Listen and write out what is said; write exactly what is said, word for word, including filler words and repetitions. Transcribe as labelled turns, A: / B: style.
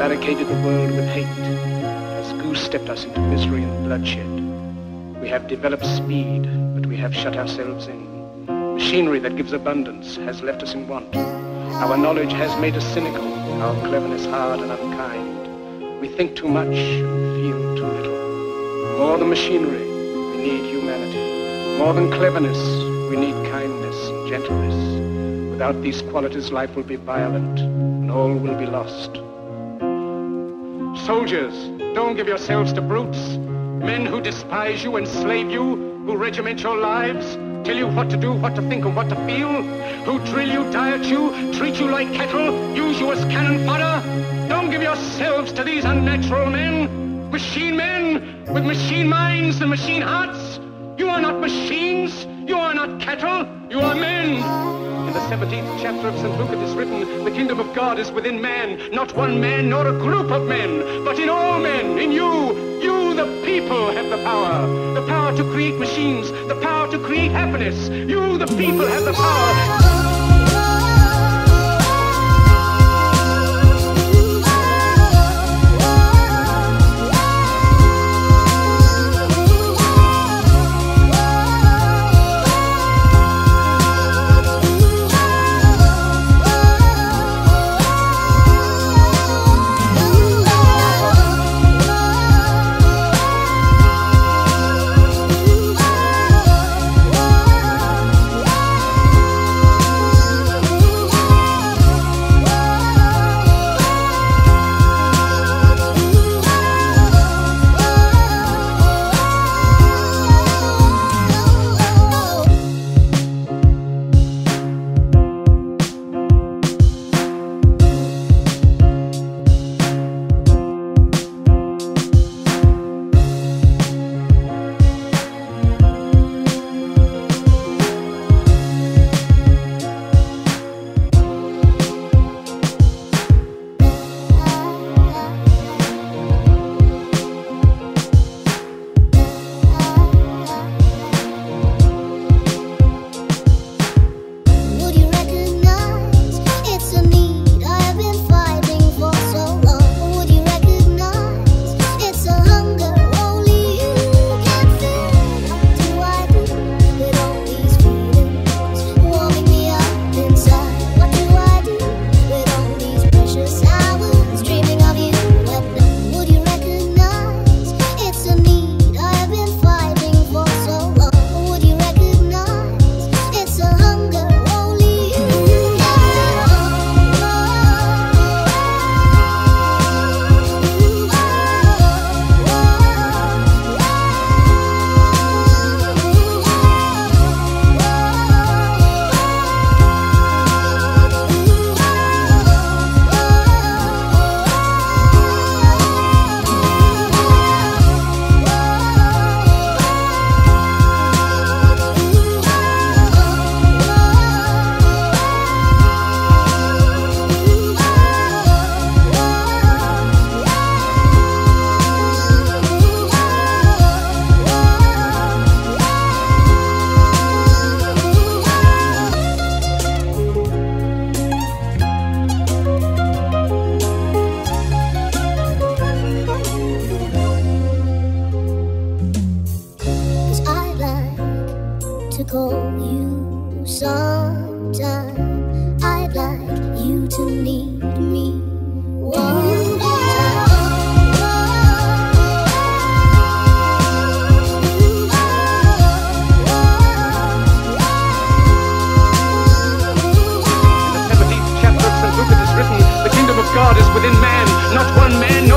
A: barricaded the world with hate, has goose-stepped us into misery and bloodshed. We have developed speed, but we have shut ourselves in. Machinery that gives abundance has left us in want. Our knowledge has made us cynical, our cleverness hard and unkind. We think too much and feel too little. More than machinery, we need humanity. More than cleverness, we need kindness and gentleness. Without these qualities, life will be violent and all will be lost. Soldiers, don't give yourselves to brutes. Men who despise you, enslave you, who regiment your lives, tell you what to do, what to think, and what to feel, who drill you, diet you, treat you like cattle, use you as cannon fodder. Don't give yourselves to these unnatural men, machine men with machine minds and machine hearts. You are not machines, you are not cattle, you are men. In the seventeenth chapter of Saint Luke it is written, the kingdom of God is within man, not one man nor a group of men, but in all men, in you. You, the people, have the power. The power to create machines, the power to create happiness. You, the people, have the power.
B: call you sometime. I'd like you to need me one time.
A: In the seventeenth chapter of Saint Luke it is written, the kingdom of God is within man, not one man